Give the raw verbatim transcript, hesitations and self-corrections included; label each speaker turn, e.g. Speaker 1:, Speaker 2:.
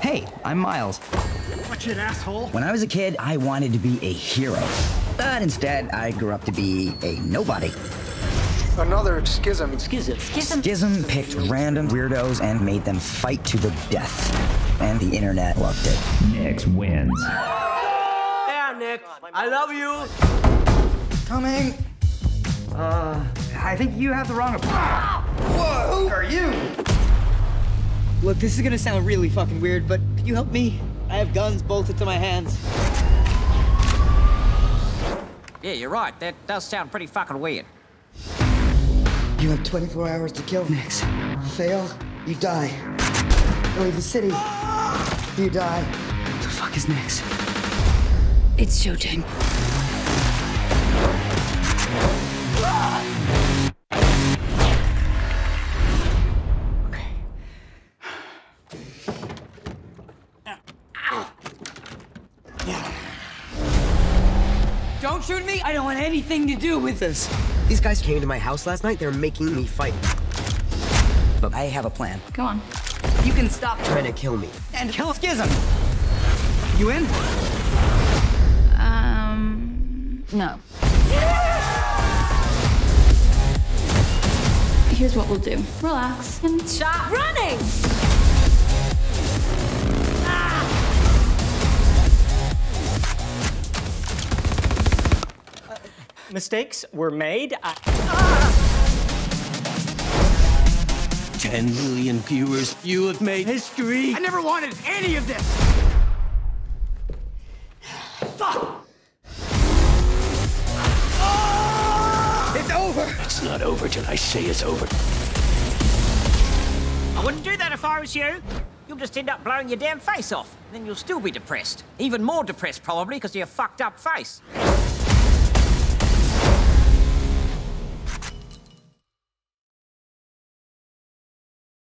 Speaker 1: Hey, I'm Miles.
Speaker 2: Watch it, asshole.
Speaker 1: When I was a kid, I wanted to be a hero. But instead, I grew up to be a nobody.
Speaker 3: Another schism.
Speaker 4: Schism.
Speaker 1: Schism. Schism picked random weirdos and made them fight to the death. And the internet loved it.
Speaker 5: Nix wins.
Speaker 4: Yeah, Nick. I love you.
Speaker 1: Coming. Uh, I think you have the wrong opinion. Whoa, who are you?
Speaker 6: Look, this is gonna sound really fucking weird, but could you help me? I have guns bolted to my hands.
Speaker 7: Yeah, you're right. That does sound pretty fucking weird.
Speaker 8: You have twenty-four hours to kill Nix. Fail, you die. Leave the city, you die.
Speaker 6: What the fuck is Nix?
Speaker 9: It's showtime.
Speaker 6: Don't shoot me! I don't want anything to do with this.
Speaker 10: These guys came to my house last night. They're making me fight.
Speaker 1: But I have a plan.
Speaker 9: Go on.
Speaker 6: You can stop
Speaker 10: Trying to kill me.
Speaker 1: And kill Schism. You in?
Speaker 9: Um, no. Here's what we'll do. Relax and stop running!
Speaker 2: Mistakes were made. I...
Speaker 4: Ten million viewers. You have made history.
Speaker 2: I never wanted any of this. Fuck!
Speaker 1: It's over!
Speaker 4: It's not over till I say it's over.
Speaker 7: I wouldn't do that if I was you. You'll just end up blowing your damn face off. Then you'll still be depressed. Even more depressed, probably, because of your fucked up face.